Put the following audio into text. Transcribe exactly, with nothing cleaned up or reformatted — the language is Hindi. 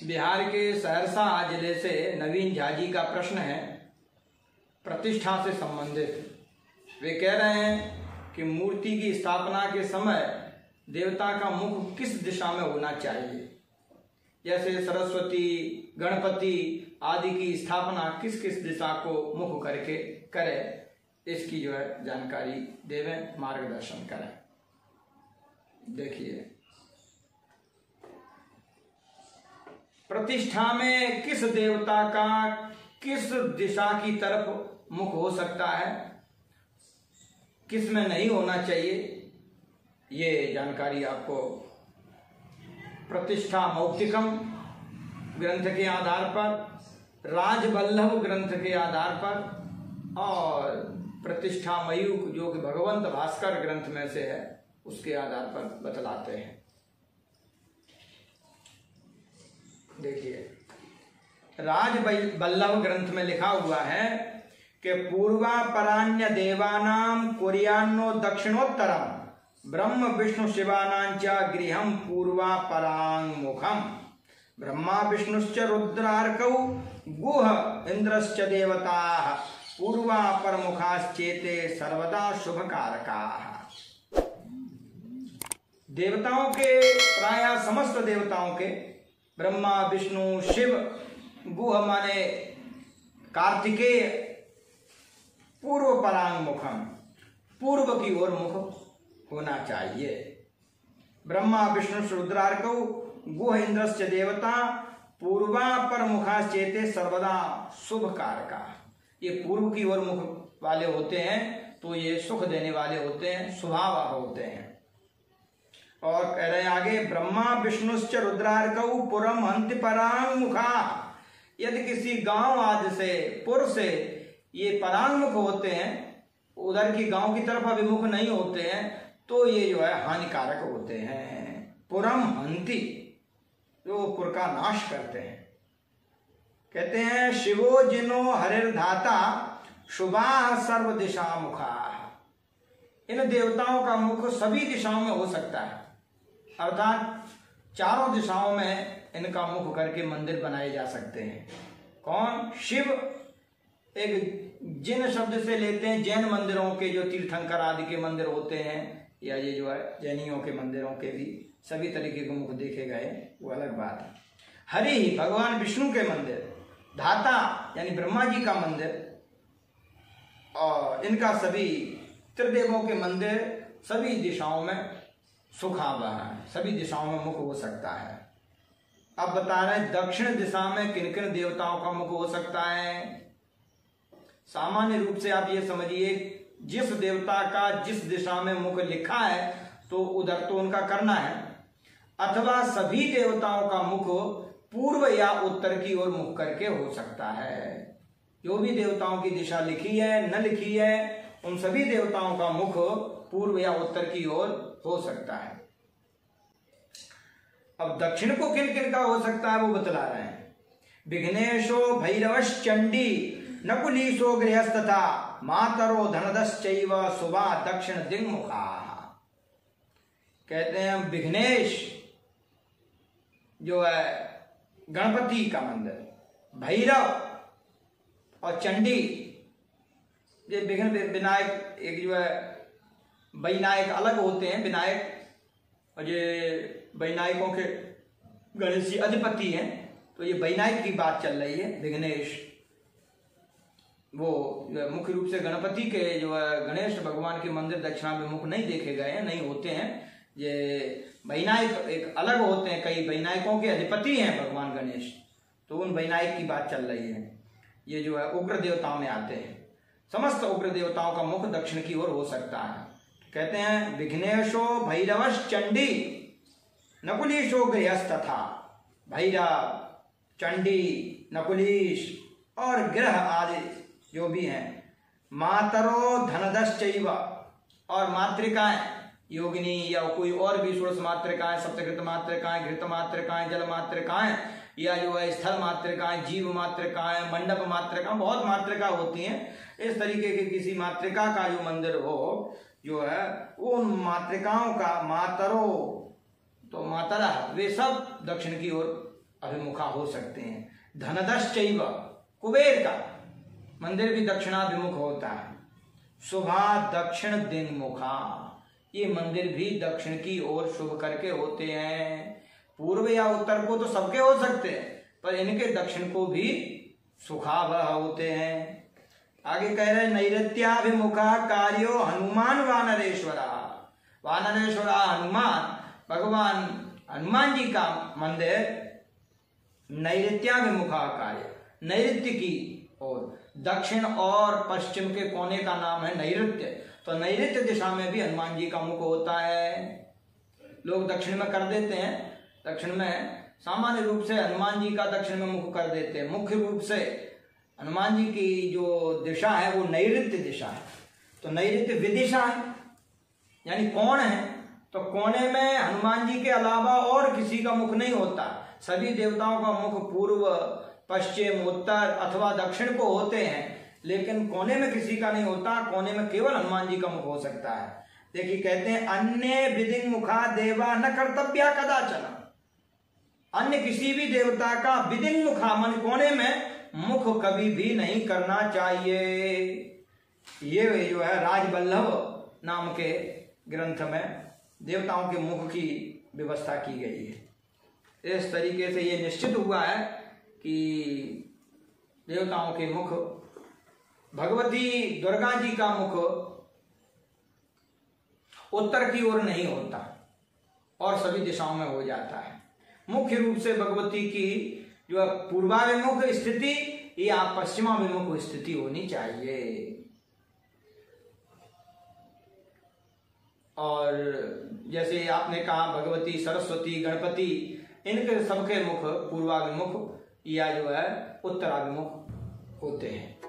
बिहार के सहरसा जिले से नवीन झा जी का प्रश्न है प्रतिष्ठा से संबंधित। वे कह रहे हैं कि मूर्ति की स्थापना के समय देवता का मुख किस दिशा में होना चाहिए, जैसे सरस्वती गणपति आदि की स्थापना किस किस दिशा को मुख करके करे, इसकी जो है जानकारी देवें, मार्गदर्शन करें। देखिए, प्रतिष्ठा में किस देवता का किस दिशा की तरफ मुख हो सकता है, किस में नहीं होना चाहिए, ये जानकारी आपको प्रतिष्ठा मौक्तिकम ग्रंथ के आधार पर, राजवल्लभ ग्रंथ के आधार पर और प्रतिष्ठा मयूख जो कि भगवंत भास्कर ग्रंथ में से है उसके आधार पर बतलाते हैं। देखिए, राजवल्लभ ग्रंथ में लिखा हुआ है कि पूर्वा परान्य देवानां कुर्यान्नो दक्षिणोत्तरम ब्रह्म विष्णु शिवानांच गृहम पूर्वा परांगमुखम ब्रह्मा विष्णुश्च रुद्रार्कौ गुह इंद्रश्च देवताः पूर्वा परमुखाश्चेते सर्वदा शुभकारकाः। देवताओं के प्राय समस्त देवताओं के ब्रह्मा विष्णु शिव गुह माने कार्तिकेय पूर्व परांग मुखम पूर्व की ओर मुख होना चाहिए। ब्रह्मा विष्णु रुद्रार्कौ गुह इंद्रश्च देवता पूर्वा पर मुखाश्चेते सर्वदा शुभ कारका। ये पूर्व की ओर मुख वाले होते हैं तो ये सुख देने वाले होते हैं, शुभावह होते हैं। और कह रहे हैं आगे, ब्रह्मा विष्णुश्च रुद्रार्कौ पुरम हंति परांग मुखा। यदि किसी गांव आदि से पुर से ये परांगमुख होते हैं, उधर की गांव की तरफ अभिमुख नहीं होते हैं, तो ये जो है हानिकारक होते हैं। पुरम हंति, जो पुर का नाश करते हैं। कहते हैं शिवो जिनो हरिर्धाता शुभा सर्व दिशा मुखा। इन देवताओं का मुख सभी दिशाओं में हो सकता है, अर्थात चारों दिशाओं में इनका मुख करके मंदिर बनाए जा सकते हैं। कौन? शिव एक जिन शब्द से लेते हैं जैन मंदिरों के, जो तीर्थंकर आदि के मंदिर होते हैं, या ये जो है जैनियों के मंदिरों के भी सभी तरीके के मुख देखे गए, वो अलग बात है। हरि ही भगवान विष्णु के मंदिर, धाता यानी ब्रह्मा जी का मंदिर, और इनका सभी त्रिदेवों के मंदिर सभी दिशाओं में सुखावह है, सभी दिशाओं में मुख हो सकता है। अब बता रहे हैं दक्षिण दिशा में किन किन देवताओं का मुख हो सकता है। सामान्य रूप से आप ये समझिए, जिस देवता का जिस दिशा में मुख लिखा है तो उधर तो उनका करना है, अथवा सभी देवताओं का मुख पूर्व या उत्तर की ओर मुख करके हो सकता है। जो भी देवताओं की दिशा लिखी है न लिखी है, उन सभी देवताओं का मुख पूर्व या उत्तर की ओर हो सकता है। अब दक्षिण को किन किन का हो सकता है वो बतला रहे हैं। विघ्नेशो भैरवश्च चंडी नकुलीशो गृहस्तथा मातरो धनदश्चैव सुभा दक्षिण दिङ्मुखा। कहते हैं विघ्नेश जो है गणपति का मंदिर, भैरव और चंडी, ये विघ्न विनायक एक जो है वैनायक अलग होते हैं, विनायक, और ये वैनायकों के गणेश जी अधिपति हैं, तो ये वैनायक की बात चल रही है। विघ्नेश वो मुख्य रूप से गणपति के जो है गणेश भगवान के मंदिर दक्षिणाभिमुख नहीं देखे गए हैं, नहीं होते हैं। ये वैनायक एक अलग होते हैं, कई वैनायकों के अधिपति हैं भगवान गणेश, तो उन वैनायक की बात चल रही है। ये जो है उग्र देवताओं में आते हैं। समस्त उग्र देवताओं का मुख दक्षिण की ओर हो सकता है। कहते हैं विघ्नेशो भैरवश्च चंडी नकुलीशो गृहस्तथा। भैरव, चंडी, नकुलीश और ग्रह आदि जो भी हैं, मातरो धनदश्चैव, और मातृकाएं योगिनी या कोई और भी षोडश मातृकाएं, सप्तकृत मातृकाएं, घृत मातृकाएं, जल मातृकाएं, या जो है स्थल मातृकाएं, जीव मातृकाएं, मंडप मातृकाएं, बहुत मातृका होती हैं। इस तरीके की किसी मातृका का जो मंदिर हो जो है, उन मातृकाओं का मातरो, तो मातरा वे सब दक्षिण की ओर अभिमुखा हो सकते हैं। धनदश्चैव, कुबेर का मंदिर भी दक्षिणाभिमुख होता है। शुभा दक्षिण दिङ्मुखा, ये मंदिर भी दक्षिण की ओर शुभ करके होते हैं। पूर्व या उत्तर को तो सबके हो सकते हैं, पर इनके दक्षिण को भी सुखावह होते हैं। आगे कह रहे नैऋत्याभिमुखा कार्यो हनुमान वानरेश्वरा। वानरेश्वरा हनुमान, भगवान हनुमान जी का मंदिर नैऋत्याभिमुखा कार्य, नैऋत्य की ओर, दक्षिण और पश्चिम के कोने का नाम है नैऋत्य। तो नैऋत्य दिशा में भी हनुमान जी का मुख होता है। लोग दक्षिण में कर देते हैं, दक्षिण में सामान्य रूप से हनुमान जी का दक्षिण में मुख कर देते हैं। मुख्य रूप से हनुमान जी की जो दिशा है वो नैऋत्य दिशा है। तो नैऋत्य विदिशा है, यानी कोण है। तो कोने में हनुमान जी के अलावा और किसी का मुख नहीं होता। सभी देवताओं का मुख पूर्व, पश्चिम, उत्तर अथवा दक्षिण को होते हैं, लेकिन कोने में किसी का नहीं होता। कोने में केवल हनुमान जी का मुख हो सकता है। देखिए कहते हैं अन्य विदिंग मुखा देवा न कर्तव्या कदाचन। अन्य किसी भी देवता का विदिंग मुखा मन कोने में मुख कभी भी नहीं करना चाहिए। ये जो है राजवल्लभ नाम के ग्रंथ में देवताओं के मुख की व्यवस्था की गई है। इस तरीके से ये निश्चित हुआ है कि देवताओं के मुख, भगवती दुर्गा जी का मुख उत्तर की ओर नहीं होता और सभी दिशाओं में हो जाता है। मुख्य रूप से भगवती की जो पूर्वाभिमुख स्थिति या पश्चिमाभिमुख स्थिति होनी चाहिए। और जैसे आपने कहा भगवती, सरस्वती, गणपति, इनके सबके मुख पूर्वाभिमुख या जो है उत्तराभिमुख होते हैं।